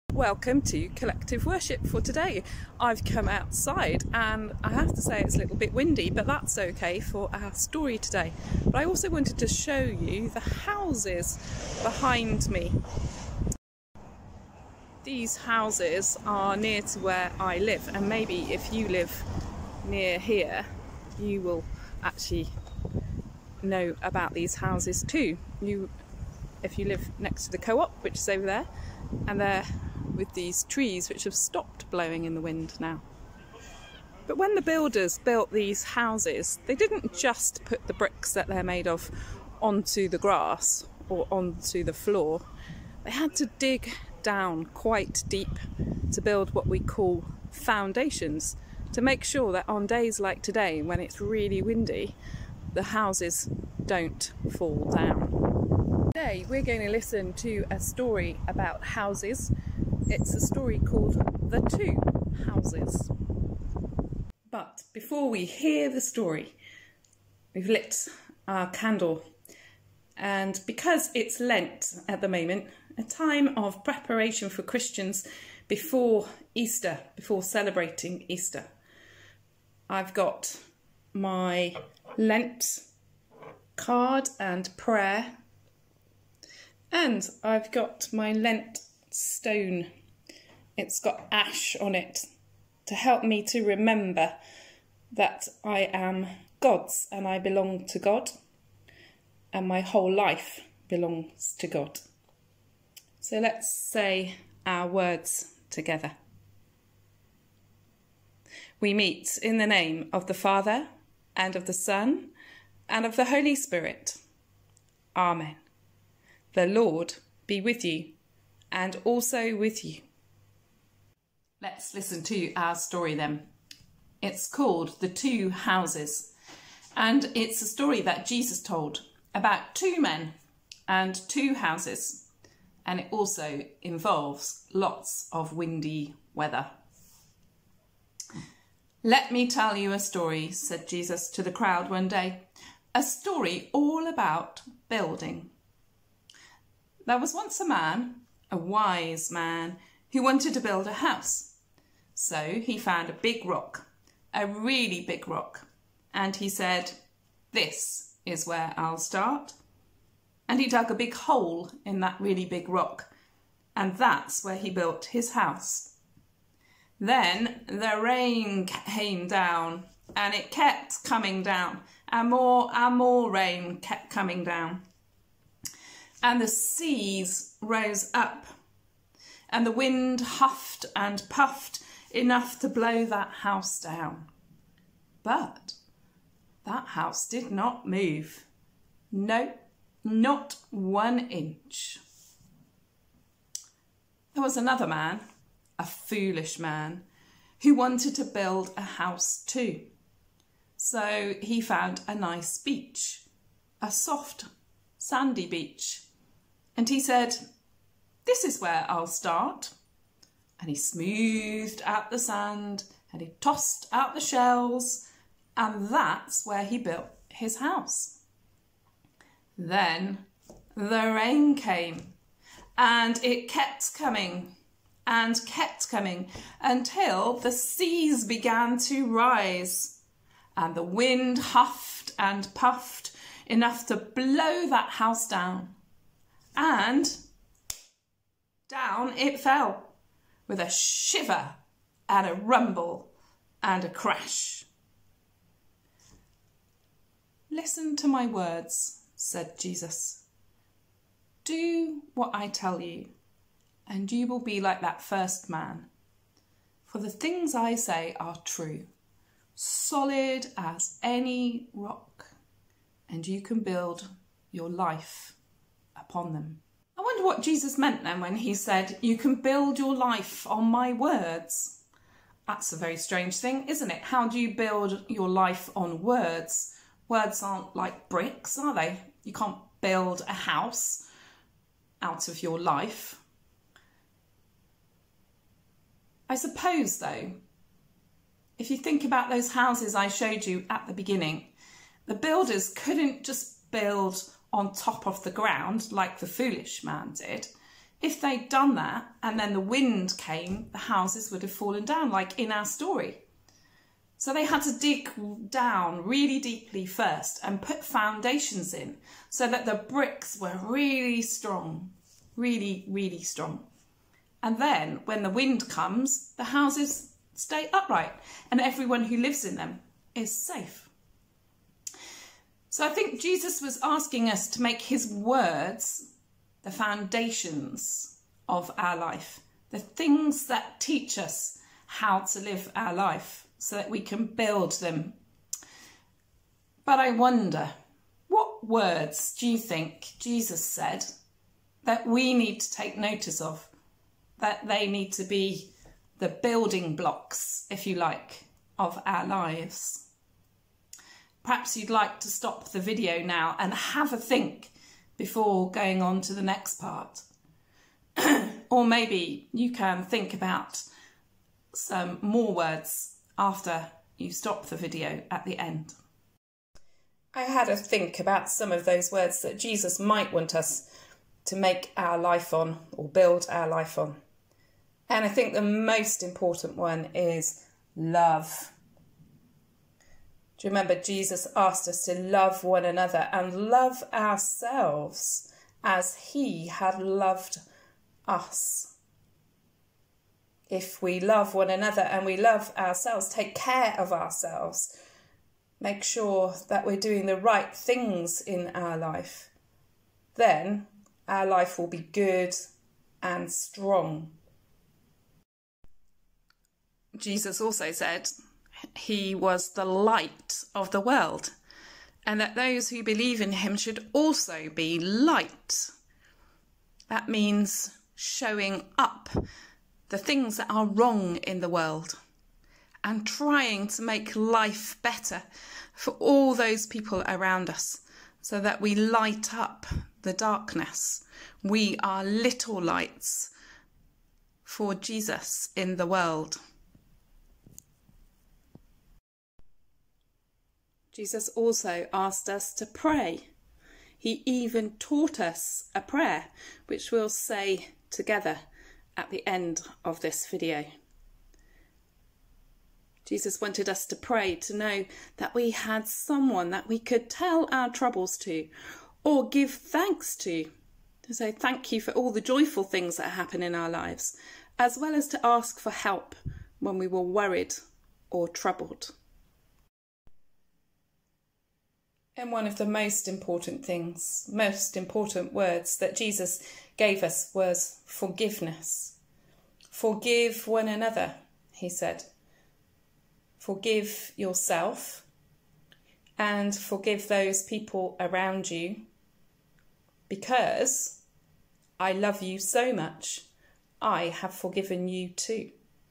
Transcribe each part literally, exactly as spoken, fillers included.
Welcome to Collective Worship for today. I've come outside and I have to say it's a little bit windy, but that's okay for our story today. But I also wanted to show you the houses behind me. These houses are near to where I live, and maybe if you live near here you will actually know about these houses too. You, if you live next to the co-op, which is over there, and they're with these trees which have stopped blowing in the wind now. But when the builders built these houses, they didn't just put the bricks that they're made of onto the grass or onto the floor. They had to dig down quite deep to build what we call foundations, to make sure that on days like today, when it's really windy, the houses don't fall down. Today we're going to listen to a story about houses. It's a story called The Two Houses. But before we hear the story, we've lit our candle. And because it's Lent at the moment, a time of preparation for Christians before Easter, before celebrating Easter, I've got my Lent card and prayer, and I've got my Lent stone. It's got ash on it to help me to remember that I am God's and I belong to God, and my whole life belongs to God. So let's say our words together. We meet in the name of the Father and of the Son and of the Holy Spirit. Amen. The Lord be with you and also with you. Let's listen to our story then. It's called The Two Houses, and it's a story that Jesus told about two men and two houses, and it also involves lots of windy weather. Let me tell you a story, said Jesus to the crowd one day, a story all about building. There was once a man, a wise man, who wanted to build a house. So he found a big rock, a really big rock, and he said, "This is where I'll start." And he dug a big hole in that really big rock, and that's where he built his house. Then the rain came down, and it kept coming down, and more and more rain kept coming down. And the seas rose up, and the wind huffed and puffed enough to blow that house down. But that house did not move. No, not one inch. There was another man, a foolish man, who wanted to build a house too. So he found a nice beach, a soft, sandy beach. And he said, "This is where I'll start." And he smoothed out the sand and he tossed out the shells, and that's where he built his house. Then the rain came, and it kept coming and kept coming until the seas began to rise, and the wind huffed and puffed enough to blow that house down. And down it fell, with a shiver and a rumble and a crash. "Listen to my words," said Jesus. "Do what I tell you, and you will be like that first man. For the things I say are true, solid as any rock, and you can build your life upon them." I wonder what Jesus meant then when he said, "You can build your life on my words." That's a very strange thing, isn't it? How do you build your life on words? Words aren't like bricks, are they? You can't build a house out of your life. I suppose, though, if you think about those houses I showed you at the beginning, the builders couldn't just build on top of the ground like the foolish man did. If they'd done that and then the wind came, the houses would have fallen down, like in our story. So they had to dig down really deeply first and put foundations in so that the bricks were really strong, really, really strong. And then when the wind comes, the houses stay upright and everyone who lives in them is safe. So I think Jesus was asking us to make his words the foundations of our life, the things that teach us how to live our life so that we can build them. But I wonder, what words do you think Jesus said that we need to take notice of, that they need to be the building blocks, if you like, of our lives? Perhaps you'd like to stop the video now and have a think before going on to the next part. Or maybe you can think about some more words after you stop the video at the end. I had a think about some of those words that Jesus might want us to make our life on or build our life on. And I think the most important one is love. Do you remember Jesus asked us to love one another and love ourselves as he had loved us? If we love one another and we love ourselves, take care of ourselves, make sure that we're doing the right things in our life, then our life will be good and strong. Jesus also said he was the light of the world, and that those who believe in him should also be light. That means showing up the things that are wrong in the world and trying to make life better for all those people around us so that we light up the darkness. We are little lights for Jesus in the world. Jesus also asked us to pray. He even taught us a prayer, which we'll say together at the end of this video. Jesus wanted us to pray, to know that we had someone that we could tell our troubles to or give thanks to, to say thank you for all the joyful things that happen in our lives, as well as to ask for help when we were worried or troubled. And one of the most important things, most important words that Jesus gave us was forgiveness. Forgive one another, he said. Forgive yourself and forgive those people around you, because I love you so much, I have forgiven you too.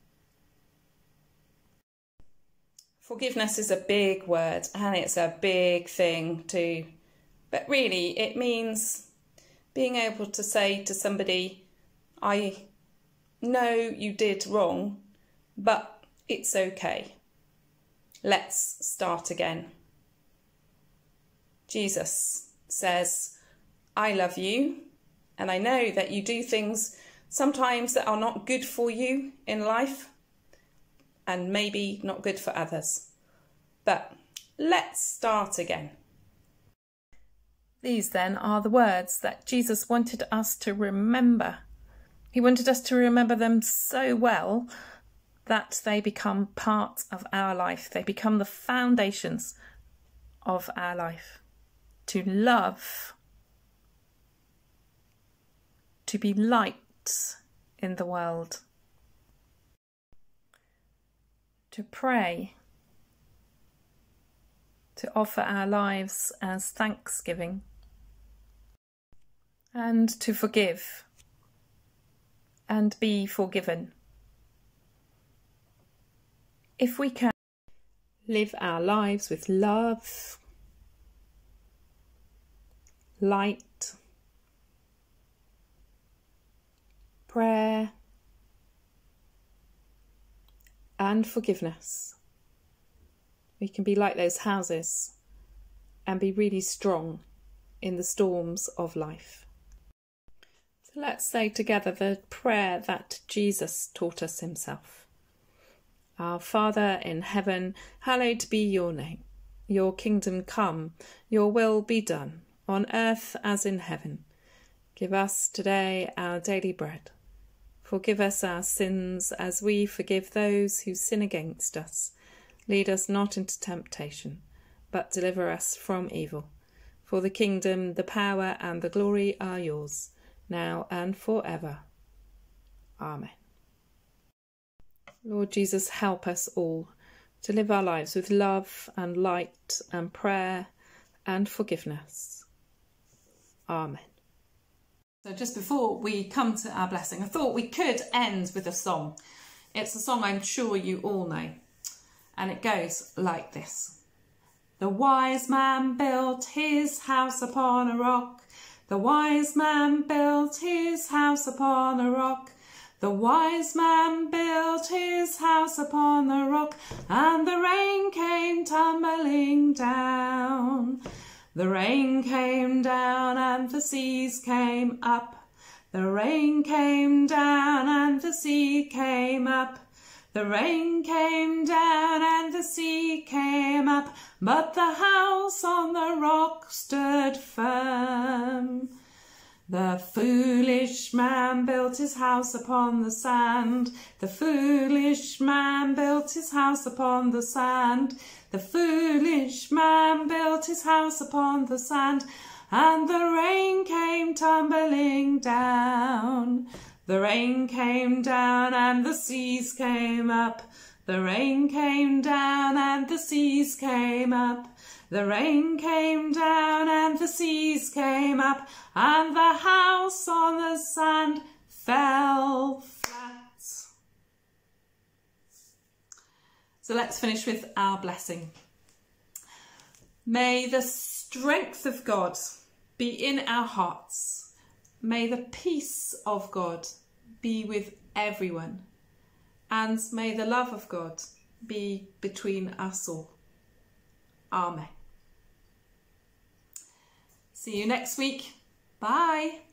Forgiveness is a big word and it's a big thing too. But really it means being able to say to somebody, I know you did wrong, but it's okay. Let's start again. Jesus says, I love you, and I know that you do things sometimes that are not good for you in life, and maybe not good for others. But let's start again. These then are the words that Jesus wanted us to remember. He wanted us to remember them so well that they become part of our life. They become the foundations of our life. To love, to be light in the world, to pray, to offer our lives as thanksgiving, and to forgive and be forgiven. If we can live our lives with love, light, prayer, and forgiveness, we can be like those houses and be really strong in the storms of life. Let's say together the prayer that Jesus taught us himself. Our Father in heaven, hallowed be your name. Your kingdom come, your will be done, on earth as in heaven. Give us today our daily bread. Forgive us our sins as we forgive those who sin against us. Lead us not into temptation, but deliver us from evil. For the kingdom, the power and the glory are yours, now and forever. Amen. Lord Jesus, help us all to live our lives with love and light and prayer and forgiveness. Amen. So just before we come to our blessing, I thought we could end with a song. It's a song I'm sure you all know, and it goes like this. The wise man built his house upon a rock. The wise man built his house upon a rock. The wise man built his house upon the rock, and the rain came tumbling down. The rain came down and the seas came up. The rain came down and the sea came up. The rain came down and the sea came up, but the house on the rock stood firm. The foolish man built his house upon the sand. The foolish man built his house upon the sand. The foolish man built his house upon the sand, and the rain came tumbling down. The rain came down and the seas came up. The rain came down and the seas came up. The rain came down and the seas came up, and the house on the sand fell flat. So let's finish with our blessing. May the strength of God be in our hearts. May the peace of God be with everyone. And may the love of God be between us all. Amen. See you next week. Bye.